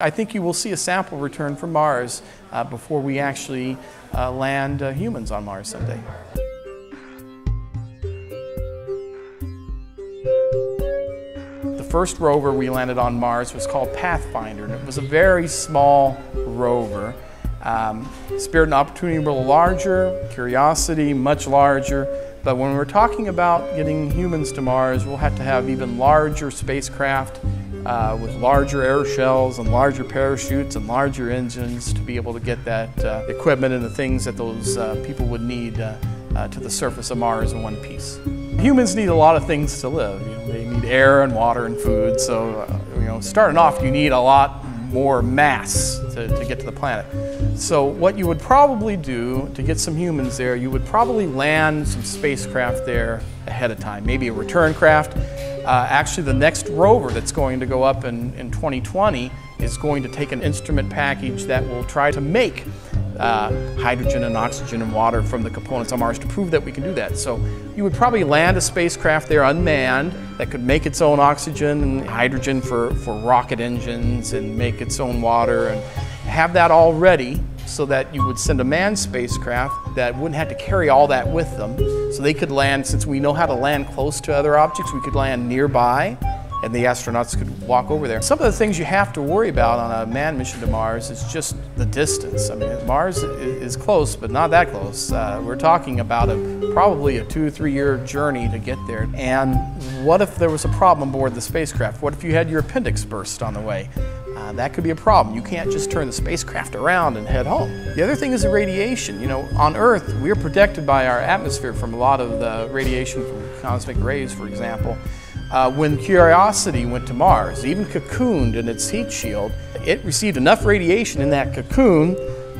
I think you will see a sample return from Mars before we actually land humans on Mars someday. The first rover we landed on Mars was called Pathfinder, and it was a very small rover. Spirit and Opportunity were a little larger, Curiosity much larger, but when we're talking about getting humans to Mars, we'll have to have even larger spacecraft with larger air shells and larger parachutes and larger engines to be able to get that equipment and the things that those people would need to the surface of Mars in one piece. Humans need a lot of things to live. They need air and water and food, so starting off you need a lot more mass to get to the planet. So what you would probably do to get some humans there, you would probably land some spacecraft there ahead of time, maybe a return craft. Actually, the next rover that's going to go up in 2020 is going to take an instrument package that will try to make hydrogen and oxygen and water from the components on Mars to prove that we can do that. So you would probably land a spacecraft there unmanned that could make its own oxygen and hydrogen for rocket engines and make its own water and have that all ready so that you would send a manned spacecraft that wouldn't have to carry all that with them. So they could land, since we know how to land close to other objects, we could land nearby and the astronauts could walk over there. Some of the things you have to worry about on a manned mission to Mars is just the distance. I mean, Mars is close, but not that close. We're talking about probably a 2 or 3 year journey to get there. And what if there was a problem aboard the spacecraft? What if you had your appendix burst on the way? That could be a problem. You can't just turn the spacecraft around and head home. The other thing is the radiation. On Earth, we're protected by our atmosphere from a lot of the radiation from cosmic rays, for example. When Curiosity went to Mars, even cocooned in its heat shield, it received enough radiation in that cocoon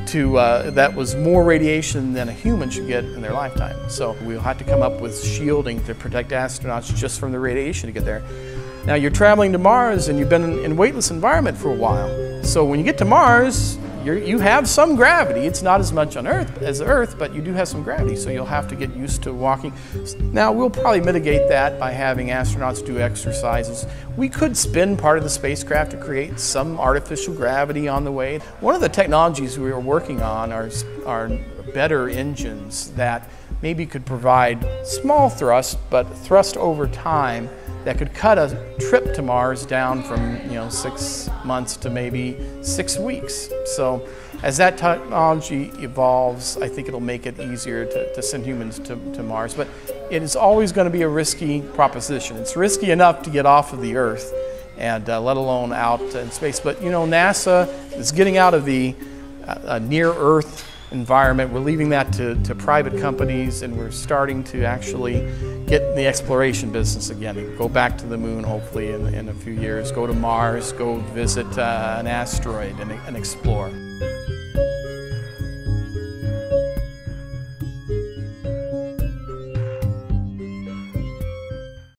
that was more radiation than a human should get in their lifetime. So we'll have to come up with shielding to protect astronauts just from the radiation to get there. Now you're traveling to Mars and you've been in a weightless environment for a while. So when you get to Mars, you have some gravity. It's not as much on Earth as Earth, but you do have some gravity, so you'll have to get used to walking. Now we'll probably mitigate that by having astronauts do exercises. We could spin part of the spacecraft to create some artificial gravity on the way. One of the technologies we are working on are better engines that maybe could provide small thrust, but thrust over time that could cut a trip to Mars down from 6 months to maybe 6 weeks. So as that technology evolves, I think it'll make it easier to send humans to Mars. But it is always going to be a risky proposition. It's risky enough to get off of the Earth, and let alone out in space. But NASA is getting out of the near-Earth environment. We're leaving that to private companies, and we're starting to actually get in the exploration business again and go back to the moon hopefully in a few years, go to Mars, go visit an asteroid and explore.